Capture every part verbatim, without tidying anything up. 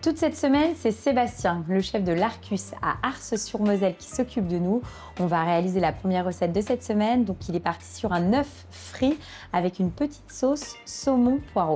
Toute cette semaine, c'est Sébastien, le chef de l'Arcus à Ars-sur-Moselle, qui s'occupe de nous. On va réaliser la première recette de cette semaine. Donc, il est parti sur un œuf frit avec une petite sauce saumon poireau.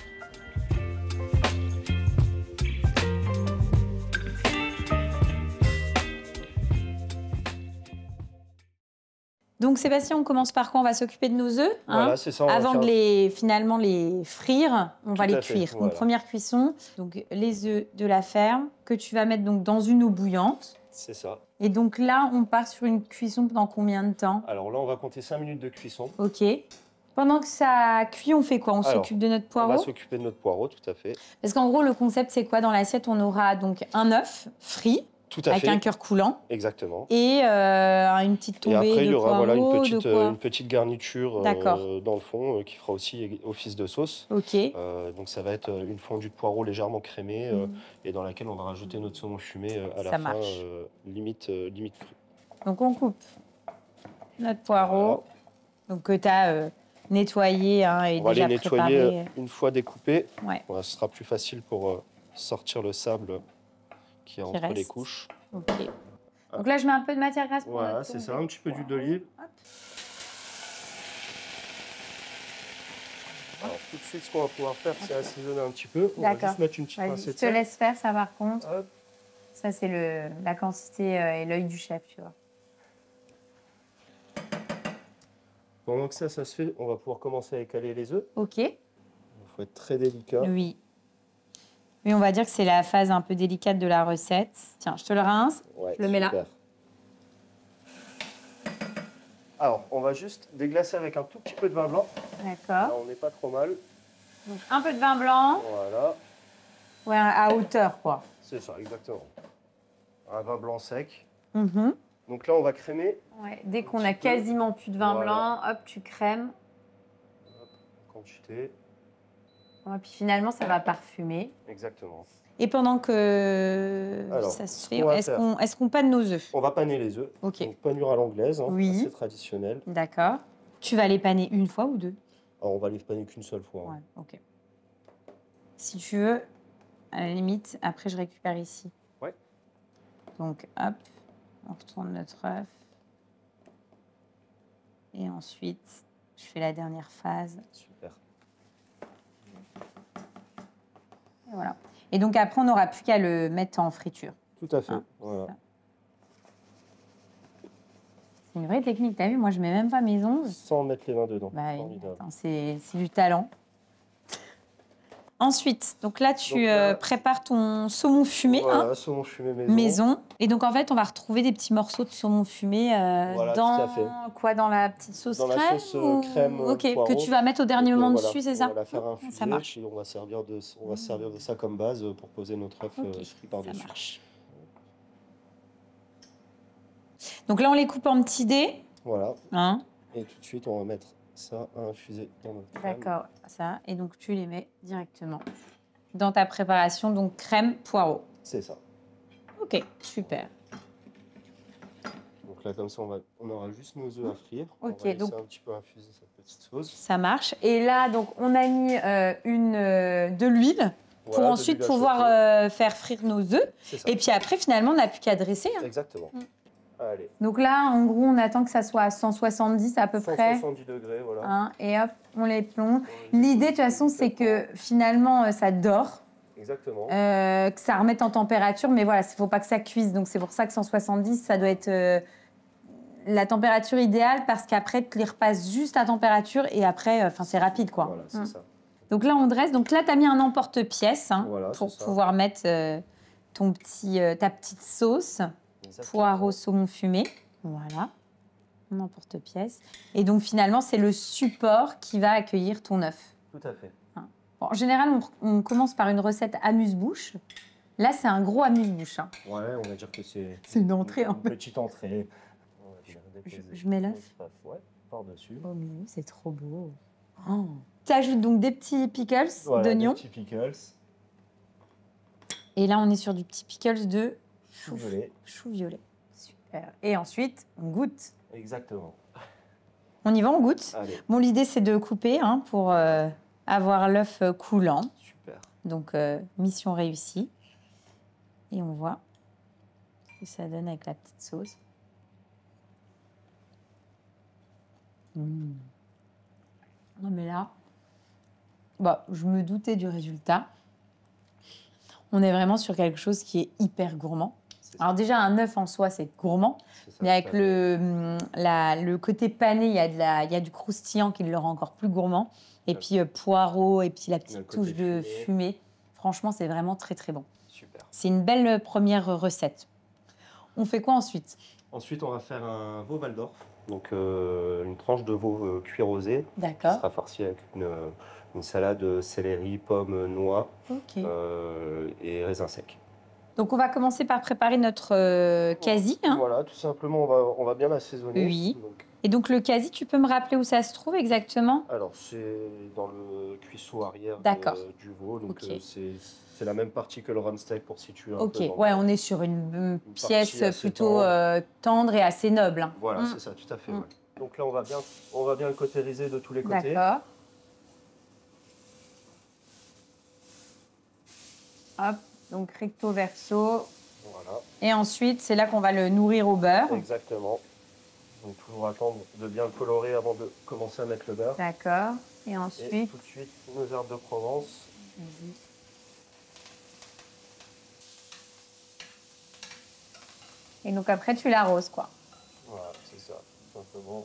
Donc Sébastien, on commence par quoi? On va s'occuper de nos œufs. Hein, voilà, c'est ça. avant faire... de les finalement les frire, on Tout va les fait, cuire. voilà. Donc première cuisson, donc les œufs de la ferme que tu vas mettre donc dans une eau bouillante. C'est ça. Et donc là, on part sur une cuisson pendant combien de temps? Alors là, on va compter cinq minutes de cuisson. Ok. Pendant que ça cuit, on fait quoi? On s'occupe de notre poireau? On va s'occuper de notre poireau, tout à fait. Parce qu'en gros, le concept, c'est quoi? Dans l'assiette, on aura donc un œuf frit. Tout à avec fait. un cœur coulant. Exactement. Et euh, une petite tombée de Et après, il y aura poireaux, voilà, une, petite, de quoi une petite garniture euh, dans le fond euh, qui fera aussi office de sauce. Ok. Euh, donc ça va être une fondue de poireau légèrement crémée euh, mmh. et dans laquelle on va rajouter notre saumon fumé euh, à la ça fin, marche. euh, limite, euh, limite cru. Donc on coupe notre poireau, Voilà. donc que tu as euh, nettoyé hein, et on va déjà les nettoyer préparé. une fois découpés. Ouais. Voilà, ce sera plus facile pour euh, sortir le sable qui est Qui entre reste. les couches. Ok. Donc là, je mets un peu de matière grasse pour Voilà, notre c'est ça, tombée. un petit peu d'huile d'olive. Alors tout de suite, ce qu'on va pouvoir faire, c'est assaisonner un petit peu. On va juste mettre une petite pincée je de te sel. laisse faire ça par contre. Hop. Ça, c'est le la quantité euh, et l'œil du chef, tu vois. Pendant que ça, ça se fait, on va pouvoir commencer à écaler les œufs. Ok. Il faut être très délicat. Oui. Oui, on va dire que c'est la phase un peu délicate de la recette. Tiens, je te le rince. Ouais, je le mets là. super. Alors, on va juste déglacer avec un tout petit peu de vin blanc. Là, D'accord. on n'est pas trop mal. Donc un peu de vin blanc. Voilà, Ouais, à hauteur, quoi. c'est ça, exactement. Un vin blanc sec. Mhm. Donc là, on va crémer. Ouais, dès qu'on Un a petit peu. quasiment plus de vin Voilà. blanc, hop, tu crèmes. Hop, quantité. Ouais, puis finalement, ça va parfumer. Exactement. Et pendant que Alors, ça se ce fait, qu'on va est-ce faire- qu'on est-ce qu'on panne nos œufs? On va paner les œufs. Ok. Donc, panure à l'anglaise, hein, Oui. assez traditionnel. D'accord. Tu vas les paner une fois ou deux? Alors, on va les paner qu'une seule fois. Ouais, hein. ok. Si tu veux, à la limite, après, je récupère ici. Ouais. Donc, hop, on retourne notre œuf. Et ensuite, je fais la dernière phase. Super. Et voilà. Et donc, après, on n'aura plus qu'à le mettre en friture. Tout à fait. Ah, voilà. ça. C'est une vraie technique. T'as vu, moi, je mets même pas mes ongles. Sans mettre les mains dedans. Bah, oui, Formidable. attends, c'est c'est du talent. Ensuite, donc là, tu Donc là- euh, prépares ton saumon fumé, Voilà, hein, saumon fumé maison. maison. Et donc, en fait, on va retrouver des petits morceaux de saumon fumé euh, Voilà, dans tout à fait. quoi, dans la petite sauce Dans la crème sauce, euh, ou- crème, euh, Ok, poireau. que tu vas mettre au dernier Donc, euh, moment voilà, dessus, c'est on ça? va la faire infuser, Ça marche. puis on va servir de, on va se servir de ça comme base pour poser notre œuf Ok, euh, frit ça par-dessus. marche. Donc là, on les coupe en petits dés. Voilà. Hein. Et tout de suite, on va mettre ça à infuser dans notre crème. D'accord, ça. Et donc, tu les mets directement dans ta préparation, donc crème poireau. C'est ça. Ok, super. Donc là, comme ça, on, va, on aura juste nos œufs à frire. Ok, on va laisser donc- un petit peu infuser cette petite sauce. Ça marche. Et là, donc, on a mis euh, une, euh, de l'huile pour Voilà, de ensuite l'huile à pouvoir chauffer. euh, faire frire nos œufs. C'est ça. Et puis après, finalement, on n'a plus qu'à dresser. hein. Exactement. Mm. Allez. Donc là, en gros, on attend que ça soit à cent soixante-dix à peu près. cent soixante-dix degrés, voilà. Hein, et hop, on les plonge. L'idée, de toute façon, c'est que finalement, euh, ça dort, Exactement. euh, que ça remette en température. Mais voilà, il ne faut pas que ça cuise. Donc c'est pour ça que cent soixante-dix, ça doit être euh, la température idéale parce qu'après, tu les repasses juste à température et après, enfin, c'est rapide, quoi. Voilà, c'est Mm. ça. Donc là, on dresse. Donc là, tu as mis un emporte-pièce hein, Voilà, pour c'est ça. pouvoir mettre euh, ton petit, euh, ta petite sauce, Exactement. poireau, saumon fumé. Voilà, un emporte-pièce. Et donc finalement, c'est le support qui va accueillir ton œuf. Tout à fait. Bon, en général, on, on commence par une recette amuse-bouche. Là, c'est un gros amuse-bouche. hein. Ouais, on va dire que c'est... C'est une entrée, en Une fait. petite entrée. On va venir Je, déposer je mets l'œuf. notre œuf, ouais, par-dessus. Oh, mais oui, c'est trop beau. Oh. Tu ajoutes donc des petits pickles Voilà, d'oignons. des petits pickles. Et là, on est sur du petit pickles de Chou violet. chou violet. Super. Et ensuite, on goûte. Exactement. On y va, on goûte. Allez, Bon, l'idée, c'est de couper hein, pour euh, avoir l'œuf coulant. super. Donc, euh, mission réussie. Et on voit ce que ça donne avec la petite sauce. Mmh. Non mais là, bah, je me doutais du résultat. On est vraiment sur quelque chose qui est hyper gourmand. Alors déjà, un œuf en soi, c'est gourmand. Ça, mais avec le, la, le côté pané, il y, a de la, il y a du croustillant qui le rend encore plus gourmand. Et puis euh, poireau, et puis la petite touche de fumée. fumée. Franchement, c'est vraiment très, très bon. Super. C'est une belle première recette. On fait quoi ensuite? Ensuite, on va faire un veau Val d'Or. Donc, euh, une tranche de veau euh, cuit rosé. D'accord. Qui sera farci avec une, une salade céleri, pommes, noix okay. euh, et raisins secs. Donc, on va commencer par préparer notre euh, quasi. Hein. Voilà, tout simplement, on va, on va bien l'assaisonner. Oui. Donc... Et donc, le quasi, tu peux me rappeler où ça se trouve exactement? Alors, c'est dans le cuisseau arrière de, du veau. Donc, okay. euh, c'est la même partie que le run steak pour situer un Ok, peu. ouais, on est sur une, une pièce plutôt tendre. Euh, tendre et assez noble. Hein. Voilà, mmh. c'est ça, tout à fait. Mmh. Ouais. Donc là, on va, bien, on va bien le cautériser de tous les côtés. D'accord. Hop, donc recto verso. Voilà. Et ensuite, c'est là qu'on va le nourrir au beurre. Exactement. Donc toujours attendre de bien le colorer avant de commencer à mettre le beurre. D'accord. Et ensuite et tout de suite, nos herbes de Provence. Vas-y. Et donc après, tu l'arroses, quoi. Voilà, c'est ça, tout simplement.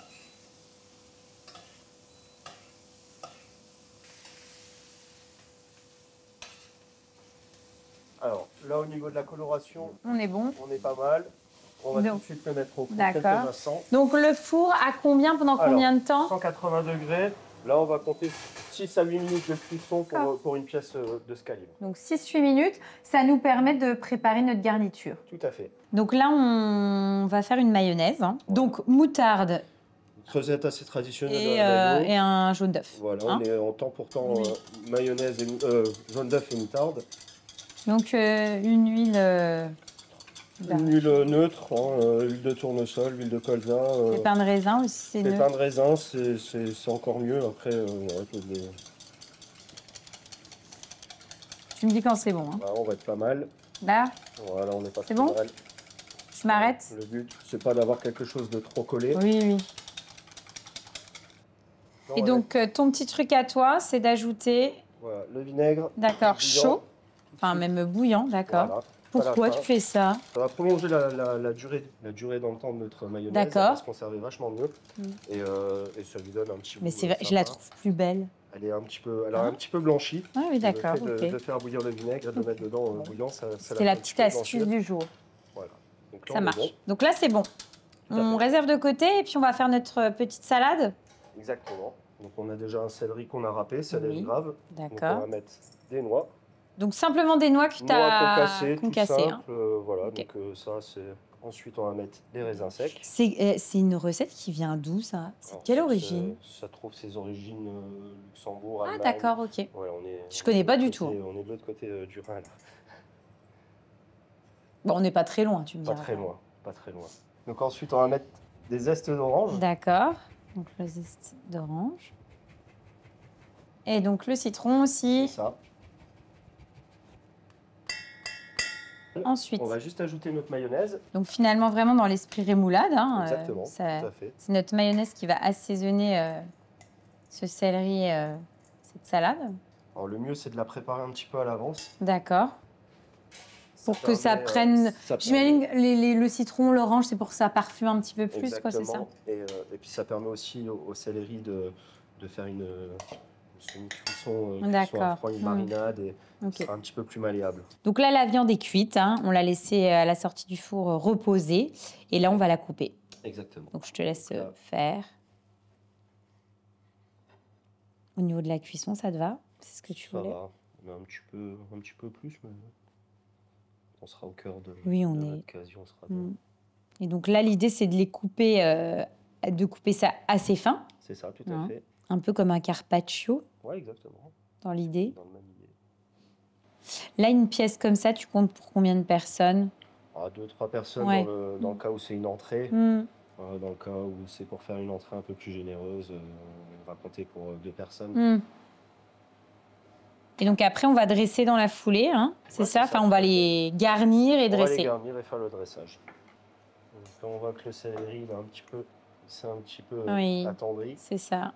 Alors, là, au niveau de la coloration, on est bon. On est pas mal. On va donc, tout de suite le mettre au four quelques instants. Donc, le four, à combien, pendant Alors, combien de temps? cent quatre-vingts degrés. Là, on va compter six à huit minutes de cuisson pour, pour une pièce de ce calibre. Donc, six à huit minutes, ça nous permet de préparer notre garniture. Tout à fait. Donc là, on va faire une mayonnaise. Hein. Voilà. Donc, moutarde. Une creusette assez traditionnelle. Et, euh, et un jaune d'œuf. Voilà, hein. on est en temps pour temps oui. euh, mayonnaise, et, euh, jaune d'œuf et moutarde. Donc, euh, une huile... Euh, une huile neutre, hein, euh, huile de tournesol, huile de colza. Euh, les pains de raisin aussi, c'est Les pains de raisin, c'est encore mieux. Après, euh, ouais, les... Tu me dis quand c'est bon. Hein. Voilà, on va être pas mal. Là Voilà, on n'est pas trop bon mal. Je m'arrête. Le but, c'est pas d'avoir quelque chose de trop collé. Oui, oui. Non, et donc, euh, ton petit truc à toi, c'est d'ajouter... Voilà, le vinaigre. D'accord, chaud. Enfin, même bouillant, d'accord. Voilà. Pourquoi tu fais ça? Ça va prolonger la, la, la, durée, la durée dans le temps de notre mayonnaise. D'accord. Ça va se conserver vachement mieux. Mm. Et, euh, et ça lui donne un petit Mais goût. Mais vrai, je la trouve plus belle. Elle est un petit peu, elle a ah. un petit peu blanchi. Ah oui, d'accord. Le fait okay. de, de faire bouillir le vinaigre et de mettre dedans euh, bouillant, ça, ça C'est la petite astuce du jour. Voilà. Donc là, ça marche. Bon. Donc là, c'est bon. On réserve de côté et puis on va faire notre petite salade. Exactement. Donc on a déjà un céleri qu'on a râpé, céleri oui. grave. D'accord. On va mettre des noix. Donc simplement des noix que tu as concassées, concassées. Tout simple, hein. euh, voilà, okay. Donc euh, ça c'est... Ensuite on va mettre des raisins secs. C'est euh, une recette qui vient d'où ça? C'est de quelle origine? Ça trouve ses origines euh, Luxembourg, Allemagne. Ah d'accord, ok. Ouais, on est, Je connais pas du côté, tout. On est de l'autre côté euh, du Rhin là. Bon, on n'est pas très loin, tu me dis. Pas très loin, pas très loin. Donc ensuite on va mettre des zestes d'orange. D'accord, donc le zeste d'orange. Et donc le citron aussi. C'est ça. Ensuite, on va juste ajouter notre mayonnaise. Donc finalement vraiment dans l'esprit rémoulade. Hein, Exactement, euh, tout à fait. C'est notre mayonnaise qui va assaisonner euh, ce céleri, euh, cette salade. Alors le mieux c'est de la préparer un petit peu à l'avance. D'accord. Pour ça que permet, ça prenne... Euh, J'imagine que les, les, le citron, l'orange, c'est pour que ça parfume un petit peu plus, quoi, c'est ça? Et, euh, et puis ça permet aussi au, au céleri de, de faire une... une cuisson, euh, cuisson à froid, une marinade, et okay. Ça sera un petit peu plus malléable. Donc là, la viande est cuite, hein. On l'a laissée à la sortie du four reposer, et là, on va la couper. Exactement. Donc je te laisse là. faire. Au niveau de la cuisson, ça te va? C'est ce que tu ça voulais? Va. Mais un petit peu, un petit peu plus, mais on sera au cœur de, oui, on de est... l'occasion. Mmh. Et donc là, l'idée, c'est de les couper, euh, de couper ça assez fin. C'est ça, tout à hein. fait. Un peu comme un carpaccio. Oui, exactement. Dans l'idée. Dans le même idée. Là, une pièce comme ça, tu comptes pour combien de personnes? ah, Deux, trois personnes ouais. dans, le, dans le cas où c'est une entrée. Mmh. Euh, dans le cas où c'est pour faire une entrée un peu plus généreuse, euh, on va compter pour deux personnes. Mmh. Et donc après, on va dresser dans la foulée, hein, c'est ouais, ça, ça Enfin, on va les garnir et on dresser. On va les garnir et faire le dressage. Donc, là, on voit que le céleri, il est un petit peu, c'est un petit peu oui, attendri. C'est ça.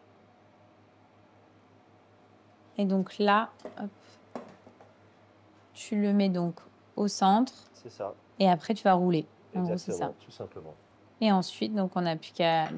Et donc là, hop, tu le mets donc au centre. C'est ça. Et après, tu vas rouler. En Exactement, gros, c'est ça. tout simplement. Et ensuite, donc, on n'a plus qu'à le,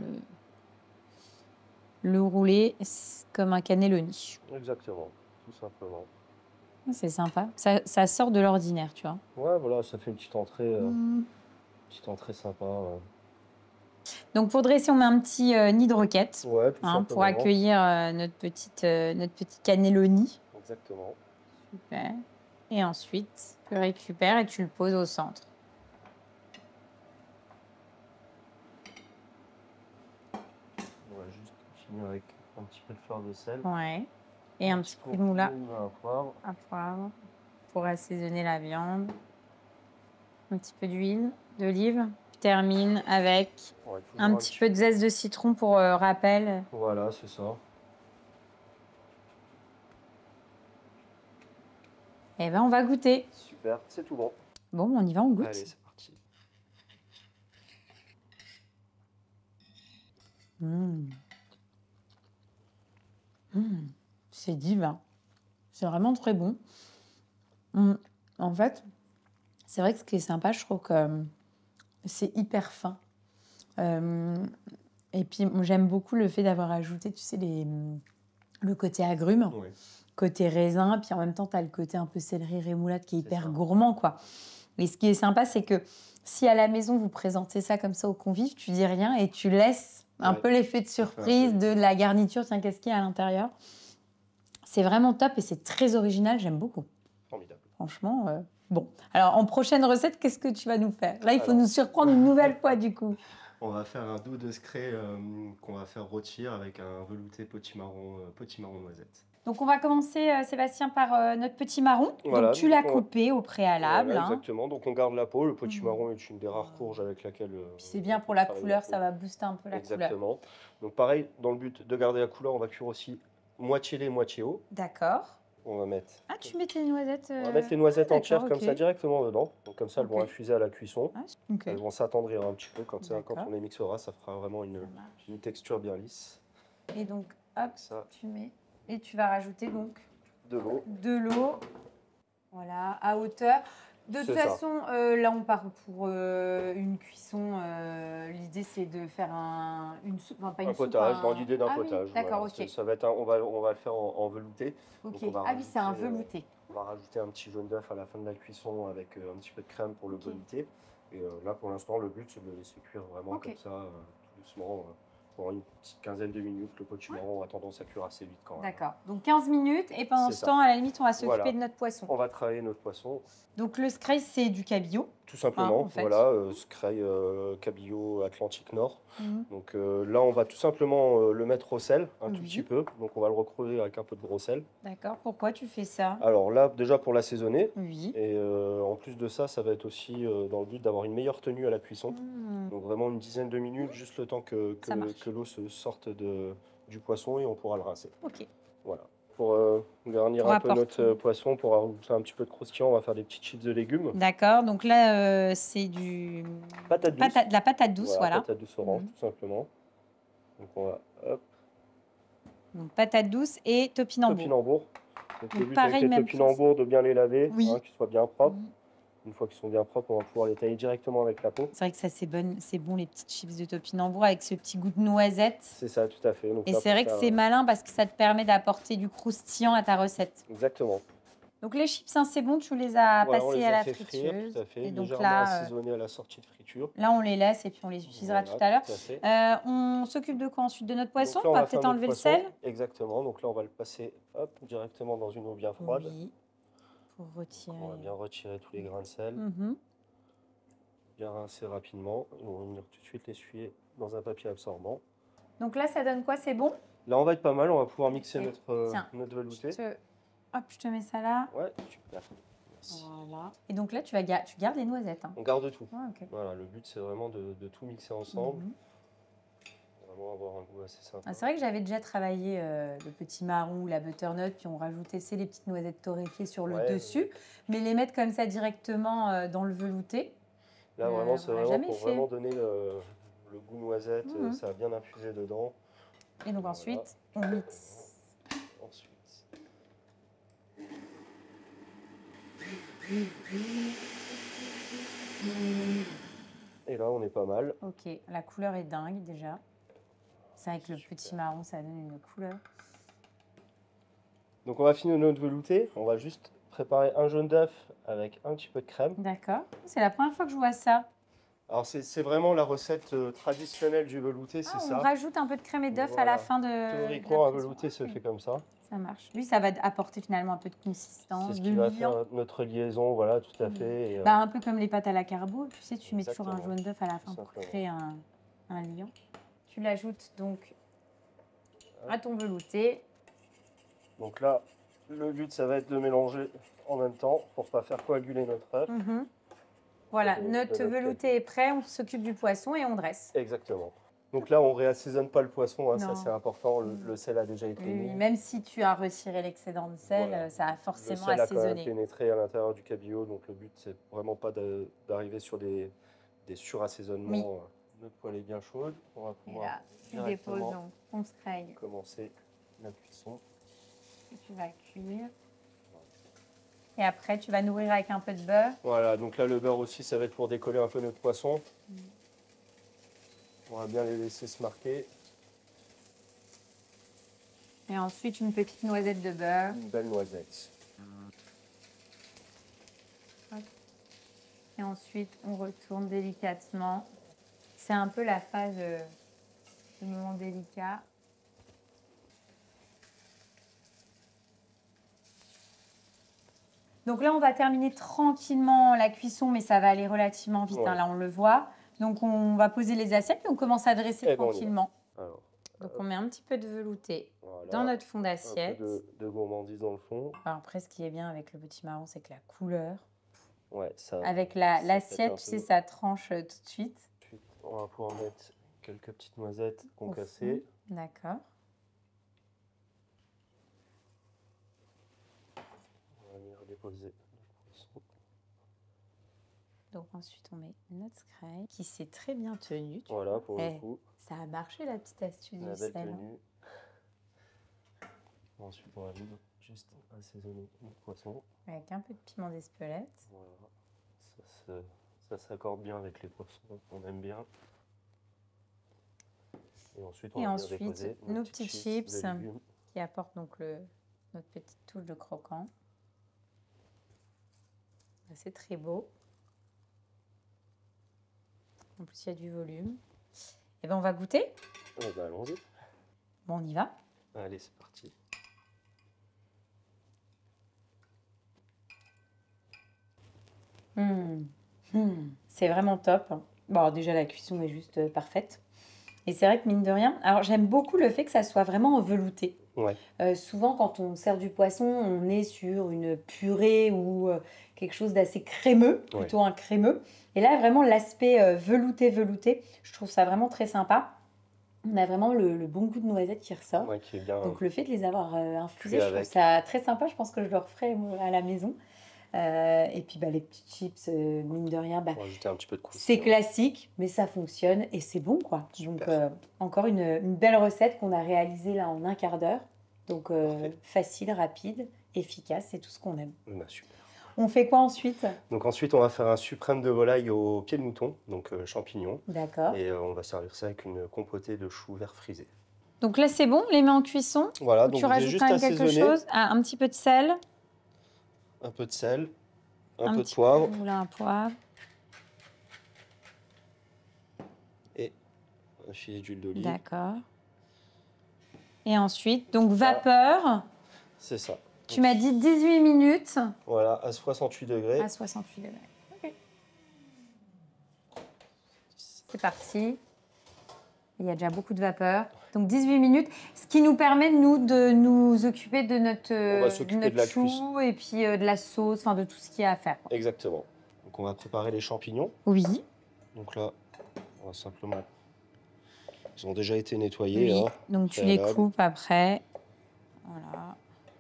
le rouler comme un cannelloni. Exactement, tout simplement. C'est sympa. Ça, ça sort de l'ordinaire, tu vois. Ouais, voilà, ça fait une petite entrée, euh, mmh. petite entrée sympa. Ouais. Donc pour dresser, on met un petit euh, nid de roquette, ouais, hein, pour accueillir euh, notre petite euh, notre petit cannelloni. Exactement. Super. Et ensuite, tu le récupères et tu le poses au centre. On va juste finir avec un petit peu de fleur de sel. Ouais. Et un, un petit coup de moula à poivre. à poivre pour assaisonner la viande. Un petit peu d'huile d'olive. Tu termines avec ouais, un petit peu de zeste de citron pour euh, rappel. Voilà, c'est ça. Eh ben, on va goûter. Super, c'est tout bon. Bon, on y va, on goûte. Allez, c'est parti. Mmh. Mmh. C'est divin. C'est vraiment très bon. Mmh. En fait, c'est vrai que ce qui est sympa, je trouve que euh, c'est hyper fin. Euh, et puis, j'aime beaucoup le fait d'avoir ajouté, tu sais, les, le côté agrumes, oui. Côté raisin, puis en même temps, tu as le côté un peu céleri rémoulade qui est, est hyper ça. Gourmand, quoi. Et ce qui est sympa, c'est que si à la maison, vous présentez ça comme ça aux convives, tu dis rien et tu laisses un ouais. peu l'effet de surprise de la garniture. Tiens, qu'est-ce qu'il y a à l'intérieur? C'est vraiment top et c'est très original, j'aime beaucoup. Formidable. Franchement, euh, bon. Alors, en prochaine recette, qu'est-ce que tu vas nous faire? Là, il faut Alors, nous surprendre une nouvelle fois, du coup. On va faire un doux de scré euh, qu'on va faire rôtir avec un velouté potimarron, euh, potimarron noisette. Donc, on va commencer, euh, Sébastien, par euh, notre petit marron. Voilà, donc, tu l'as coupé au préalable. Voilà, hein. Exactement. Donc, on garde la peau. Le potimarron mmh. est une des rares courges avec laquelle... Euh, c'est bien pour la couleur, ça va booster un peu la exactement. couleur. Exactement. Donc, pareil, dans le but de garder la couleur, on va cuire aussi moitié lait, moitié eau. D'accord. On va mettre... Ah, tu mets tes noisettes euh... On va mettre les noisettes ah, entières comme okay. ça directement dedans. Donc comme ça, elles okay. vont infuser à la cuisson. Ah, okay. Elles vont s'attendrir un petit peu. Quand, ça, quand on les mixera, ça fera vraiment une, une texture bien lisse. Et donc, hop, ça. tu mets... Et tu vas rajouter donc... De l'eau. De l'eau. Voilà, à hauteur. De toute façon, euh, là, on part pour euh, une cuisson. Euh, L'idée, c'est de faire un, une soupe, enfin, pas une un soupe, potage, un... dans l'idée d'un ah, potage. Oui, d'accord, voilà. ok. Ça va être un, on, va, on va le faire en, en velouté. Okay. Donc on va ah oui, c'est un velouté. Euh, on va rajouter un petit jaune d'œuf à la fin de la cuisson avec euh, un petit peu de crème pour le okay. velouté. Et euh, là, pour l'instant, le but, c'est de le laisser cuire vraiment okay. comme ça, euh, tout doucement. Euh, Pour une petite quinzaine de minutes, le potimarron ouais. a tendance à cuire assez vite quand même. D'accord. Donc quinze minutes et pendant ce ça. temps, à la limite, on va s'occuper voilà. de notre poisson. On va travailler notre poisson. Donc le scray, c'est du cabillaud. Tout simplement, ah, en fait. voilà, euh, scray euh, cabillaud Atlantique Nord. Mmh. Donc euh, là, on va tout simplement euh, le mettre au sel, un mmh. tout petit peu. Donc on va le recreuser avec un peu de gros sel. D'accord. Pourquoi tu fais ça? Alors là, déjà pour l'assaisonner. Oui. Et euh, en plus de ça, ça va être aussi euh, dans le but d'avoir une meilleure tenue à la cuisson. Mmh. Donc vraiment une dizaine de minutes, juste le temps que, que, que l'eau se sorte de, du poisson et on pourra le rincer. Ok. Voilà. Pour euh, garnir pour un peu notre euh, poisson, pour ajouter un petit peu de croustillant, on va faire des petites chips de légumes. D'accord. Donc là, euh, c'est du patate douce. Pata... de la patate douce, voilà. voilà. Patate douce orange, mmh. tout simplement. Donc on va, hop. Donc patate douce et topinambour. Topinambour. Donc, Donc le but pareil, avec les même topinambours, de bien les laver, oui. hein, qu'ils soient bien propres. Mmh. Une fois qu'ils sont bien propres, on va pouvoir les tailler directement avec la peau. C'est vrai que ça, c'est bon, c'est bon, les petites chips de topinambour avec ce petit goût de noisette. C'est ça, tout à fait. Donc et c'est vrai que c'est euh... malin parce que ça te permet d'apporter du croustillant à ta recette. Exactement. Donc les chips, hein, c'est bon, tu les as voilà, passées les à a la fait friteuse. Frire, tout à fait. Et donc légèrement là, assaisonné à la sortie de friture. Là, on les laisse et puis on les utilisera voilà, tout à l'heure. Euh, on s'occupe de quoi ensuite? De notre poisson? Là, on, on va peut-être enlever le sel. Exactement. Donc là, on va le passer hop, directement dans une eau bien froide. Oui. Pour retirer. On va bien retirer tous les grains de sel. Mm-hmm. Bien rincer rapidement. On va venir tout de suite l'essuyer dans un papier absorbant. Donc là, ça donne quoi? C'est bon? Là, on va être pas mal. On va pouvoir mixer okay. notre, euh, Tiens, notre velouté. Je te... Hop, je te mets ça là. Ouais, super. Merci. Voilà. Et donc là, tu, vas ga... tu gardes les noisettes. Hein. On garde tout. Ah, okay. Voilà, le but, c'est vraiment de, de tout mixer ensemble. Mm-hmm. vraiment avoir un goût assez sympa. Ah, c'est vrai que j'avais déjà travaillé euh, le petit marron ou la butternut, puis on rajoutait c'est les petites noisettes torréfiées sur le Ouais, dessus, ouais. mais les mettre comme ça directement euh, dans le velouté, Là, euh, vraiment, c'est on l'a vraiment jamais pour fait. vraiment donner le, le goût noisette. Mmh. euh, Ça a bien infusé dedans. Et donc Voilà. ensuite, on mixe. Ensuite. Et là, on est pas mal. Ok, la couleur est dingue déjà. C'est vrai que le Super. petit marron, ça donne une couleur. Donc, on va finir notre velouté. On va juste préparer un jaune d'œuf avec un petit peu de crème. D'accord. C'est la première fois que je vois ça. Alors, c'est c'est vraiment la recette euh, traditionnelle du velouté, c'est Ah, ça. on rajoute un peu de crème et d'œuf Voilà. à la fin de. Théoriquement, de un la velouté se cuisson. fait comme ça. Ça marche. Lui, ça va apporter finalement un peu de C'est consistance, ce de qui va liant. faire notre liaison, voilà, tout à Mmh. fait. Et, euh, Bah, un peu comme les pâtes à la carbo, tu sais, tu mets toujours un Exactement. jaune d'œuf à la fin Tout pour simplement. créer un, un liant. Tu l'ajoutes donc à ton velouté. Donc là, le but, ça va être de mélanger en même temps pour pas faire coaguler notre œuf. Mhm. Voilà, De- de notre notre velouté est prêt, on s'occupe du poisson et on dresse. Exactement. Donc là, on réassaisonne pas le poisson, hein, ça Non. c'est important. Le, Mm. le sel a déjà été Oui, mis. même si tu as retiré l'excédent de sel, Voilà. euh, ça a Le forcément sel a quand même assaisonné. pénétré à l'intérieur du cabillaud, donc le but, c'est vraiment pas de- d'arriver sur des, des surassaisonnements. Oui. Euh, Notre poêle est bien chaude. On va Et pouvoir là, tu déposes directement donc ton scraille commencer la cuisson. que tu vas cuire. Et après, tu vas nourrir avec un peu de beurre. Voilà, donc là, le beurre aussi, ça va être pour décoller un peu notre poisson. Mm. On va bien les laisser se marquer. Et ensuite, une petite noisette de beurre. Une belle noisette. Et ensuite, on retourne délicatement. C'est un peu la phase, euh, le moment délicat. Donc là, on va terminer tranquillement la cuisson, mais ça va aller relativement vite, Ouais. hein, là on le voit. Donc on va poser les assiettes et on commence à dresser Eh ben, on y va. tranquillement. Alors, Donc on met un petit peu de velouté voilà. dans notre fond Un d'assiette. peu de, de gourmandise dans le fond. Alors après, ce qui est bien avec le petit marron, c'est que la couleur, Ouais, ça. avec la- ça l'assiette, fait un tu sais, peu. ça tranche euh, tout de suite. Ensuite, on va pouvoir mettre quelques petites noisettes Au concassées. fond. D'accord. On va venir déposer notre poisson. Donc ensuite, on met notre scraille qui s'est très bien tenue. tu Voilà, pour Eh, le coup, Ça a marché la petite astuce la du belle sel. tenue. Ensuite, on va venir juste assaisonner notre poisson. Avec un peu de piment d'Espelette. Voilà. Ça se- ça s'accorde bien avec les poissons qu'on aime bien. Et ensuite, on Et va venir ensuite, déposer nos petites chips. de légumes. Qui apporte donc le, notre petite touche de croquant. C'est très beau. En plus, il y a du volume. Et ben, on va goûter. Eh ben, allons-y. Bon, on y va. Allez, c'est parti. Mmh. Mmh. C'est vraiment top. Bon, alors déjà, la cuisson est juste euh, parfaite. Et c'est vrai que mine de rien, alors j'aime beaucoup le fait que ça soit vraiment en velouté. Ouais. Euh, souvent, quand on sert du poisson, on est sur une purée ou euh, quelque chose d'assez crémeux, Ouais. plutôt un crémeux. Et là, vraiment, l'aspect euh, velouté, velouté, je trouve ça vraiment très sympa. On a vraiment le, le bon goût de noisette qui ressort. Ouais, qui est bien. Donc le fait de les avoir euh, infusés, Cuit je trouve avec. ça très sympa. Je pense que je le referai moi, à la maison. Euh, et puis bah, les petites chips, euh, mine de rien, bah, On va ajouter un petit peu de c'est croustillant. classique, mais ça fonctionne et c'est bon, quoi. Super. Donc, euh, encore une, une belle recette qu'on a réalisée là en un quart d'heure. Donc, euh, Parfait. facile, rapide, efficace, c'est tout ce qu'on aime. Bah, super. On fait quoi ensuite? Donc ensuite, on va faire un suprême de volaille au pied de mouton, donc euh, champignons. D'accord. Et euh, on va servir ça avec une compotée de choux verts frisés. Donc là, c'est bon, on les met en cuisson. Voilà, Tu donc vous avez rajoutes juste quand même quelque assaisonné. chose. Ah, un petit peu de sel, Un peu de sel, un, peu de petit poivre peu, voilà, un poivre. et un filet d'huile d'olive. D'accord. Et ensuite, donc vapeur. C'est ça. Tu m'as dit dix-huit minutes Voilà, à soixante-huit degrés. à soixante-huit degrés. Ok. C'est parti. Il y a déjà beaucoup de vapeur. Donc dix-huit minutes, ce qui nous permet, nous, de nous occuper de notre, On va euh, s'occuper notre de la chou cuisson. et puis euh, de la sauce, enfin de tout ce qu'il y a à faire. Exactement. Donc on va préparer les champignons. Oui. Donc là, on va simplement Ils ont déjà été nettoyés. Oui. Hein, Donc tu les préalable. coupes après. Voilà.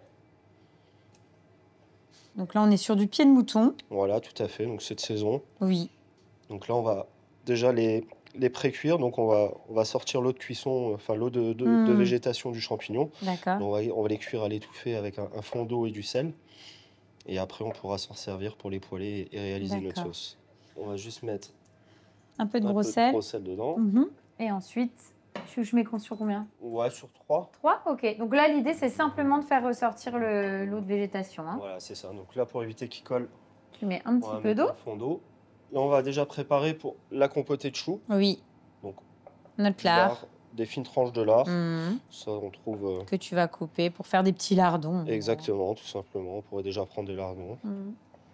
Donc là, on est sur du pied de mouton. Voilà, tout à fait. Donc cette saison. Oui. Donc là, on va déjà les, les pré-cuire. Donc on va, on va sortir l'eau de cuisson, enfin l'eau de, de, Mmh. de végétation du champignon. D'accord. On va, on va les cuire à l'étouffée avec un, un fond d'eau et du sel. Et après, on pourra s'en servir pour les poêler et réaliser notre D'accord. sauce. On va juste mettre Un peu de un gros peu de sel. gros sel dedans. Mmh. Et ensuite, je, je mets sur combien? Ouais, sur trois. trois. Ok. Donc là, l'idée, c'est simplement de faire ressortir le- l'eau de végétation. Hein. Voilà, c'est ça. Donc là, pour éviter qu'il colle, Tu mets un on petit va peu mettre d'eau. un fond d'eau. Là, on va déjà préparer pour la compotée de choux. Oui. Donc, Notre du lard. lard, des fines tranches de lard. Mmh. Ça, on trouve... euh, Que tu vas couper pour faire des petits lardons. Exactement, tout simplement. On pourrait déjà prendre des lardons. Mmh.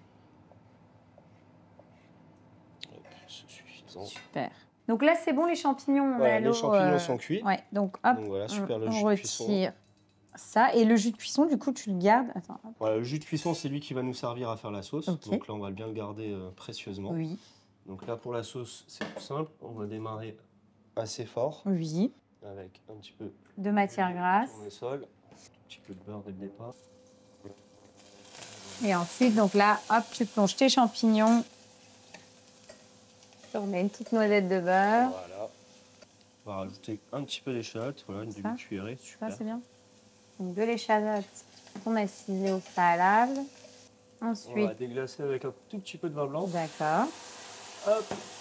Hop, c'est suffisant. Super. Donc là, c'est bon, les champignons. On Voilà, a les l'eau, champignons euh, sont cuits. Ouais, donc hop, Donc voilà, super, on, le on jus de cuisson. retire ça. Et le jus de cuisson, du coup, tu le gardes. Attends. Hop. Voilà, le jus de cuisson, c'est lui qui va nous servir à faire la sauce. Ok. Donc là, on va bien le garder euh, précieusement. Oui. Donc là, pour la sauce, c'est tout simple. On va démarrer assez fort Oui. avec un petit peu De matière grasse. de tournesol, un petit peu de beurre dès le départ. Et ensuite, donc là, hop, tu plonges tes champignons. Tu remets une petite noisette de beurre. Voilà. On va rajouter un petit peu d'échalote, voilà, une Ça. demi-cuillerée, super. Ça, c'est bien. Donc de l'échalote qu'on a ciselée au préalable. On va Ensuite, déglacer avec un tout petit peu de vin blanc. d'accord. Hop.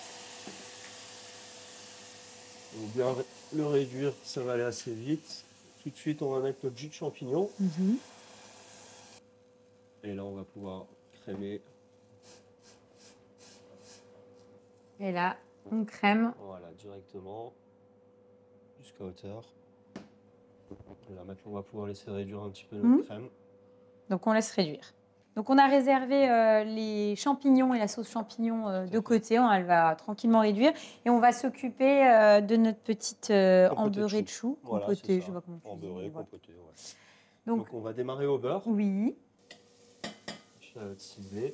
Donc bien le réduire, ça va aller assez vite. Tout de suite, on va mettre notre jus de champignon. Mhm. Et là, on va pouvoir crémer. Et là, on crème. Voilà, directement jusqu'à hauteur. Et là, maintenant, on va pouvoir laisser réduire un petit peu notre Mhm. crème. Donc on laisse réduire. Donc on a réservé euh, les champignons et la sauce champignon euh, de côté. On, elle va tranquillement réduire. Et on va s'occuper euh, de notre petite euh, Compotée de embeurrée de choux. chou. Voilà, Compotée, c'est je ça. sais pas comment tu dis, Embeurré, voilà. compoté, ouais. Donc, Donc, on va démarrer au beurre. oui, Échalote ciselée.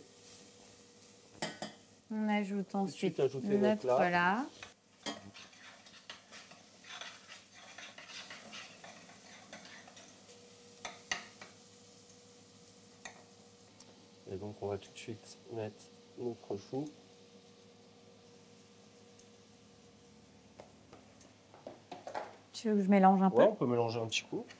on ajoute Tout de ensuite suite, ajouter notre notre lard. lard. Et donc, on va tout de suite mettre notre chou. Tu veux que je mélange un Ouais, peu? on peut mélanger un petit coup.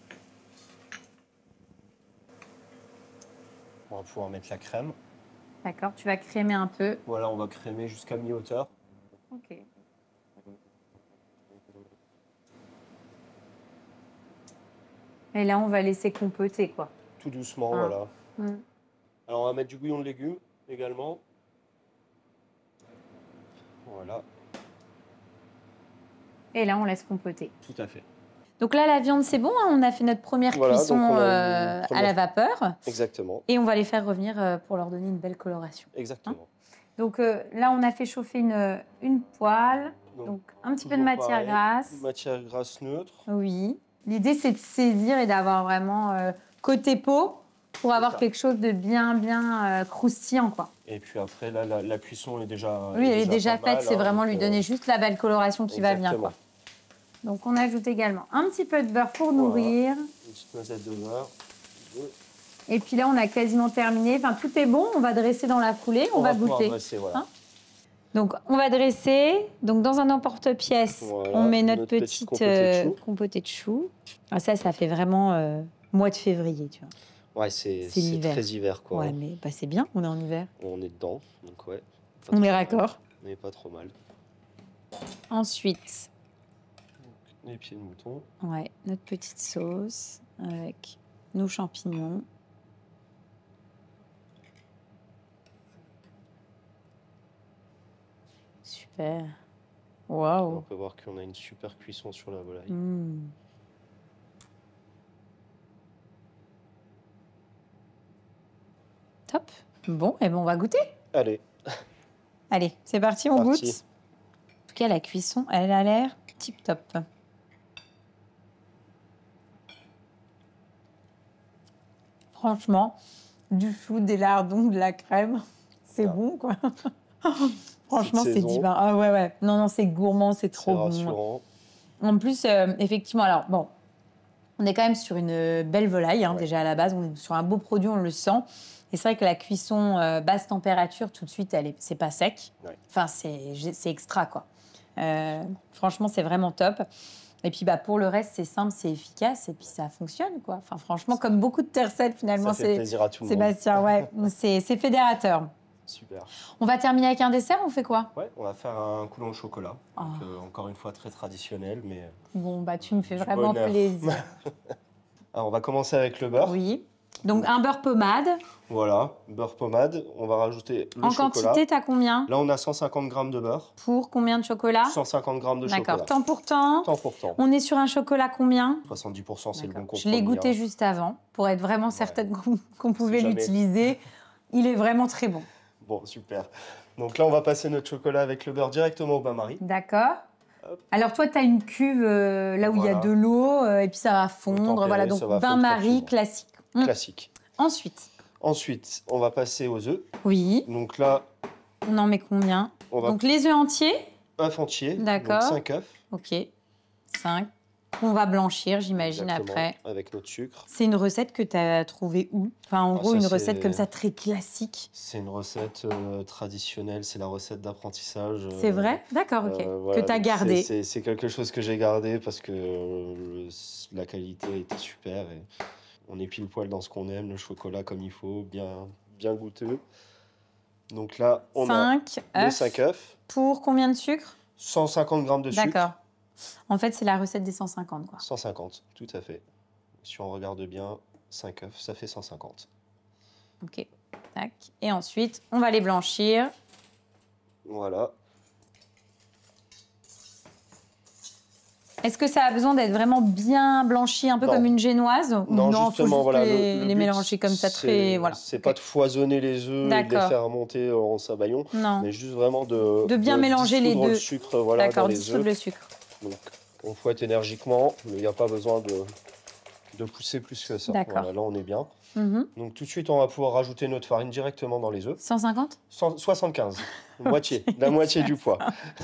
On va pouvoir mettre la crème. D'accord, tu vas crémer un peu. Voilà, on va crémer jusqu'à mi-hauteur. Ok. Et là, on va laisser compoter, quoi. Tout doucement, Ah. voilà. Mm. Alors, on va mettre du bouillon de légumes également. Voilà, Et là, on laisse compoter. tout à fait. Donc là, la viande, c'est bon. Hein, on a fait notre première Voilà, cuisson donc on a une euh, première- à la vapeur. Exactement, Et on va les faire revenir euh, pour leur donner une belle coloration. exactement. Donc euh, là, on a fait chauffer une, une poêle. Donc, Donc un petit peu de toujours matière pareil, grasse. Matière grasse neutre. Oui. L'idée, c'est de saisir et d'avoir vraiment euh, côté peau pour avoir ça. quelque chose de bien, bien euh, croustillant, quoi. Et puis après, là, la, la cuisson est déjà Oui, elle est déjà pas mal, faite. C'est hein, vraiment donc, lui euh, donner juste la belle coloration qui va bien, exactement. quoi. Donc on ajoute également un petit peu de beurre pour Voilà. nourrir. Une petite noisette de beurre. Et puis là, on a quasiment terminé. Enfin, tout est bon. On va dresser dans la foulée. On, va, pouvoir goûter. dresser, voilà. Hein? Donc, on va dresser. Donc, dans un emporte-pièce, Voilà, on met notre, notre petite petite compotée de euh, choux. compotée de choux. Ah, ça, ça fait vraiment euh, mois de février, tu vois. Ouais, c'est C'est c'est l'hiver. très hiver, quoi. Ouais, mais bah, c'est bien. On est en hiver. On est dedans, donc ouais. Pas On trop est mal, raccord. Mais pas trop mal. Ensuite, Les pieds de mouton. ouais, notre petite sauce avec nos champignons. Super. On Waouh. peut voir qu'on a une super cuisson sur la volaille. Mmh. Top. Bon, et ben on va goûter. Allez, Allez, c'est parti, on Parti. goûte. En tout cas, la cuisson, elle a l'air tip top. Franchement, du chou, des lardons, de la crème, c'est Ah. bon, quoi. Franchement, Cette c'est saison. divin. Ah ouais, ouais. Non, non, c'est gourmand, c'est c'est trop bon. rassurant. En plus, euh, effectivement, alors bon, on est quand même sur une belle volaille, hein, Ouais. déjà à la base. On est sur un beau produit, on le sent. Et c'est vrai que la cuisson euh, basse température, tout de suite, elle est, c'est pas sec. Ouais. Enfin, c'est, c'est extra, quoi. Euh, franchement, c'est vraiment top. Et puis, bah, pour le reste, c'est simple, c'est efficace et puis ça fonctionne, quoi. Enfin, franchement, comme beaucoup de tes recettes, finalement, Ça fait c'est plaisir à tout le monde. Sébastien, ouais, c'est, c'est fédérateur. Super. On va terminer avec un dessert, on fait quoi? Ouais, on va faire un coulon au chocolat. Oh. Donc, euh, encore une fois, très traditionnel, mais... Bon, bah, tu me fais Du vraiment bonheur. plaisir. Alors, on va commencer avec le beurre. Oui. Donc, un beurre pommade. Voilà, beurre pommade. On va rajouter le En chocolat. quantité, t'as combien? Là, on a cent cinquante grammes de beurre, Pour combien de chocolat? cent cinquante grammes de chocolat. D'accord. Temps pour temps. Temps pour temps. On est sur un chocolat combien? soixante-dix pour cent, c'est le bon D'accord. compromis. Je l'ai goûté hein. juste avant pour être vraiment certaine qu'on, qu'on pouvait jamais. l'utiliser. Il est vraiment très bon. Bon, super. Donc là, on va passer notre chocolat avec le beurre directement au bain-marie. D'accord. Hop. Alors toi, tu as une cuve euh, là où il y a Voilà. de l'eau euh, et puis ça va fondre. Tempéré, Voilà, donc ça va fondre bain-marie tranquillement. classique. Hum. Classique. Ensuite, Ensuite, on va passer aux œufs. oui, Donc là, on en met combien? on va Donc les œufs entiers. œuf entier. D'accord. Donc cinq œufs. Ok. cinq. On va blanchir, j'imagine, Exactement, après. avec notre sucre. C'est une recette que tu as trouvée où? Enfin, en Ah, gros, ça, une c'est- recette comme ça, très classique. C'est une recette euh, traditionnelle, c'est la recette d'apprentissage. euh, C'est vrai? D'accord, ok. euh, voilà, Que tu as donc gardé. c'est- C'est c'est quelque chose que j'ai gardé parce que euh, le- la qualité était super. Et on est pile poil dans ce qu'on aime, le chocolat comme il faut, bien, bien goûteux. Donc là, on cinq a les œufs. cinq œufs, Pour combien de sucre? cent cinquante grammes de sucre. D'accord. En fait, c'est la recette des cent cinquante, quoi. cent cinquante, tout à fait. Si on regarde bien, cinq œufs, ça fait cent cinquante. Ok. Tac. Et ensuite, on va les blanchir. Voilà. Est-ce que ça a besoin d'être vraiment bien blanchi, un peu Non. comme une génoise? Ou Non, faut justement, juste voilà. les, le, le les but, mélanger comme ça, c'est- très... Voilà. C'est Ok. pas de foisonner les œufs et de les D'accord. faire monter en sabayon, Non. mais juste vraiment de, De bien mélanger les dissoudre deux. le sucre voilà, dans D'accord, les dissoudre œufs. le sucre. Donc, on fouette énergiquement, mais il n'y a pas besoin de, de pousser plus que ça. D'accord. Voilà, là, on est bien. Mhm. Donc, tout de suite, on va pouvoir rajouter notre farine directement dans les œufs. cent cinquante? cent soixante-quinze, moitié, la moitié du poids.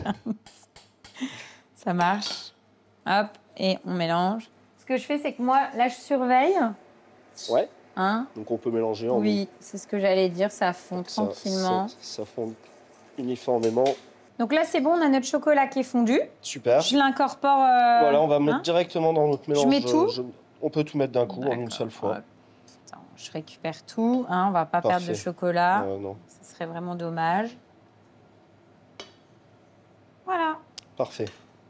Ça marche. Hop, et on mélange. Ce que je fais, c'est que moi, là, je surveille. Ouais, Hein? donc on peut mélanger en Oui, c'est ce que j'allais dire, ça fond ça, tranquillement. ça, ça fond uniformément. Donc là, c'est bon, on a notre chocolat qui est fondu. Super. Je l'incorpore... euh, Voilà, on va mettre hein? directement dans notre mélange. mets tout je- on peut tout mettre d'un coup, en une D'accord. seule fois. Hop. Attends, je récupère tout. Hein, on va pas perdre de Parfait. chocolat. Euh, non, Ce serait vraiment dommage. Voilà. parfait.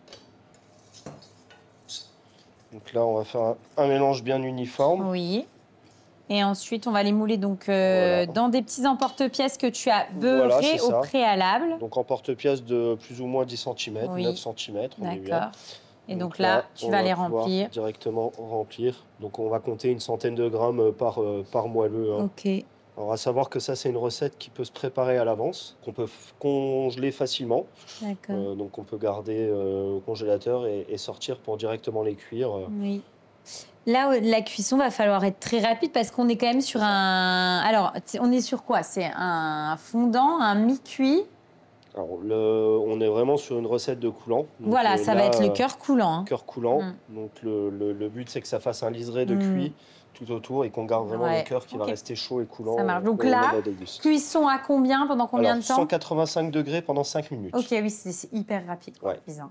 Donc là, on va faire un, un mélange bien uniforme. Oui. Et ensuite, on va les mouler donc, euh, Voilà. dans des petits emporte-pièces que tu as Voilà, beurrés c'est au ça. préalable. Donc en porte-pièce de plus ou moins dix centimètres, Oui. neuf centimètres. On est bien. D'accord. Et donc, là, tu on vas va les pouvoir remplir. Directement remplir. Donc on va compter une centaine de grammes par, euh, par moelleux. hein. Ok. Alors à savoir que ça, c'est une recette qui peut se préparer à l'avance, qu'on peut f- congeler facilement. D'accord. Euh, donc on peut garder euh, au congélateur et, et sortir pour directement les cuire. euh. Oui. Là, euh, la cuisson va falloir être très rapide parce qu'on est quand même sur un... Alors, t- on est sur quoi? C'est un fondant, un mi-cuit. Alors, le- on est vraiment sur une recette de coulant. Donc, Voilà, euh, ça là, va être le euh, cœur coulant. hein. cœur coulant. Mm. Donc le, le- le but, c'est que ça fasse un liseré de Mm. cuit tout autour et qu'on garde vraiment Ouais, le cœur qui ok. va rester chaud et coulant. Ça marche. euh, Donc au moment là, de la déguste. Cuisson à combien? Pendant combien Alors, de temps? cent quatre-vingt-cinq degrés pendant cinq minutes. Ok, oui, c'est c'est hyper rapide. Quoi, Ouais. cuisant.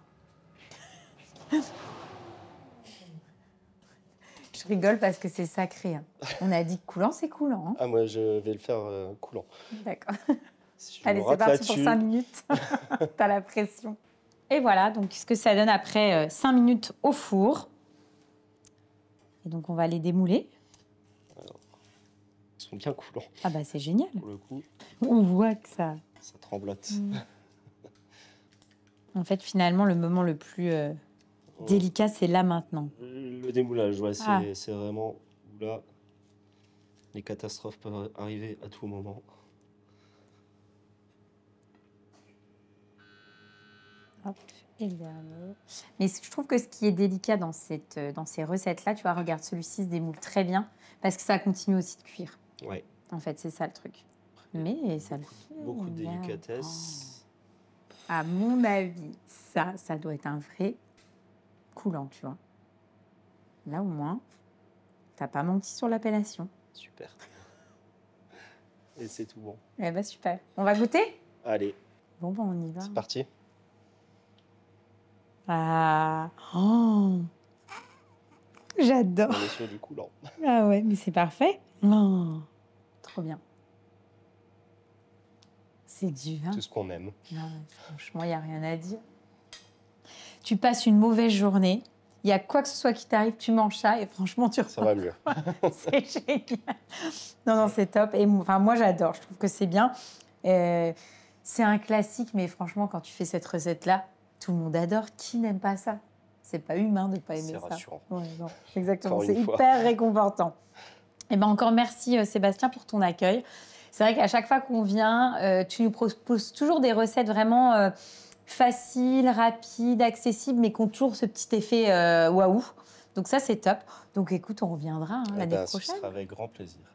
Je rigole parce que c'est sacré. hein. On a dit que coulant, c'est coulant. hein. Ah, moi, je vais le faire euh, coulant. D'accord. Si je Allez, me c'est rate parti pour là-dessus- cinq minutes. T'as la pression. Et voilà, donc ce que ça donne après cinq minutes au four. Et donc, on va les démouler. Ils sont bien coulants Ah bah, c'est génial. pour le coup. On voit que ça... Ça tremblote. Mm. En fait, finalement, le moment le plus euh, Ouais. délicat, c'est là maintenant. Le démoulage, ouais, c'est Ah. c'est vraiment où là, les catastrophes peuvent arriver à tout moment. Hop, et le dernier. Mais ce- je trouve que ce qui est délicat dans, cette, euh, dans ces recettes-là, tu vois, regarde, celui-ci se démoule très bien parce que ça continue aussi de cuire. Ouais, En fait, c'est ça le truc. Mais ça le fait. beaucoup de regarde. délicatesse. À mon avis, ça, ça doit être un vrai coulant, tu vois. Là, au moins, t'as pas menti sur l'appellation. Super. Et c'est tout bon. Eh ben, super. On va goûter? Allez. Bon, ben, on y va. C'est parti. Ah, oh. J'adore. On est sur du coulant. Ah ouais, mais c'est parfait. Oh. Trop bien. C'est du vin. Tout ce qu'on aime. Ah ouais, franchement, il n'y a rien à dire. Tu passes une mauvaise journée, il y a quoi que ce soit qui t'arrive, tu manges ça et franchement, tu Ça va mieux. C'est génial. Non, non, c'est top. Et enfin, moi, j'adore. Je trouve que c'est bien. Euh, c'est un classique, mais franchement, quand tu fais cette recette-là, tout le monde adore. Qui n'aime pas ça? C'est pas humain de ne pas aimer ça. C'est rassurant. Ouais, non, exactement. Encore C'est une fois. hyper réconfortant. Et ben encore merci euh, Sébastien pour ton accueil. C'est vrai qu'à chaque fois qu'on vient, euh, tu nous proposes toujours des recettes vraiment euh, faciles, rapides, accessibles, mais qui ont toujours ce petit effet euh, waouh. Donc ça, c'est top. Donc écoute, on reviendra hein, Eh l'année ben, prochaine. Ce sera avec grand plaisir.